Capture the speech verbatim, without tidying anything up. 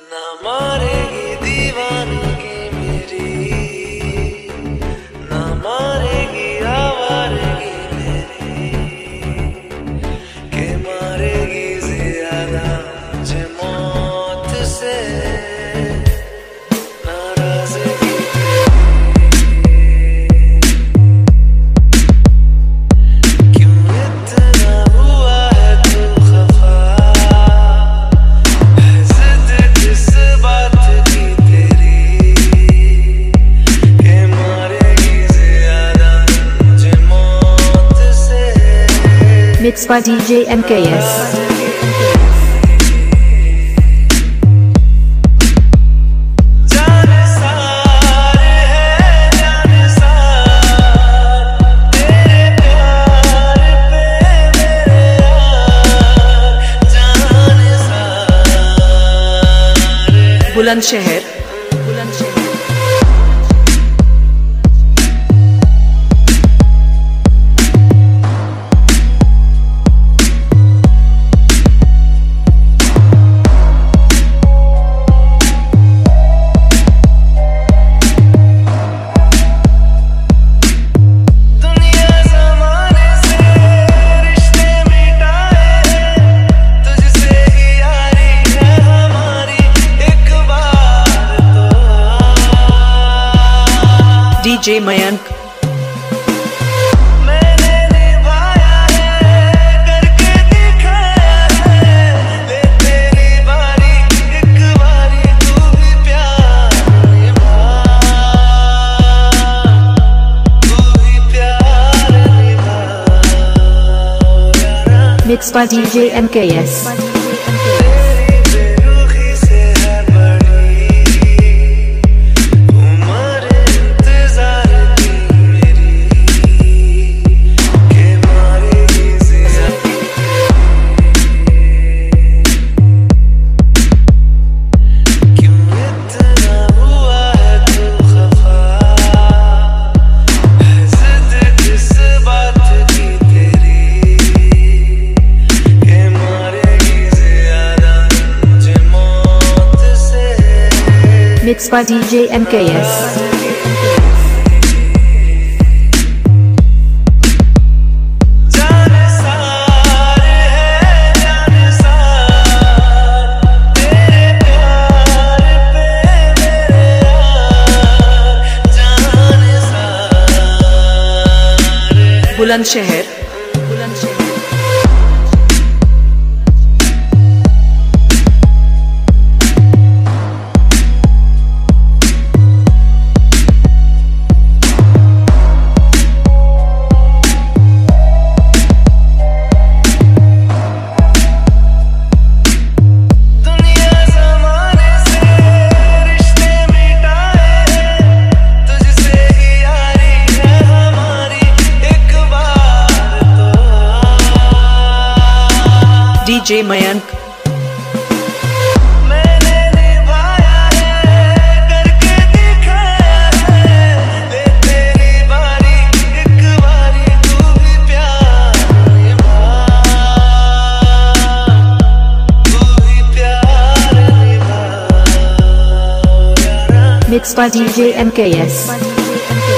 ना मारेगी दीवानगी मेरी, ना मारेगी आवारगी मेरी, के मारेगी ज्यादा मुझे मौत से नाराजगी तेरी। क्यों इतना हुआ है तू खफा, है जिद किस बात की तेरी, के मारेगी ज्यादा मुझे मौत से। Mixed by D J M K S. Bulandshahr दुनिया ज़माने से रिश्ते मिटाए, तुझसे ही यारी है हमारी, एक बार तो आ। D J Mayank. मैंने निभाया है करके दिखाया है, ले तेरी बारी एक बारी तू भी प्यार निभा, तू भी प्यार निभा यारा। Mixed by D J M K S. तेरी बेरुखी से है बड़ी उम्र इंतजार की मेरी, के मारेगी जिंदगी तेरी। क्यों इतना हुआ है तू खफा, है जिद किस बात की तेरी, के मारेगी ज्यादा मुझे मौत से। Mixed by D J M K S. जाने सार है जाने सार, तेरे प्यार पे मेरे यार, जाने सार है। बुलंदशहर दुनिया ज़माने से रिश्ते मिटाए, तुझसे ही यारी है हमारी, एक बार तो आ। D J Mayank. मैंने निभाया है करके दिखाया है, ले तेरी बारी एक बारी तू भी प्यार निभा, तू भी प्यार निभा यारा। Mixed by D J M K S.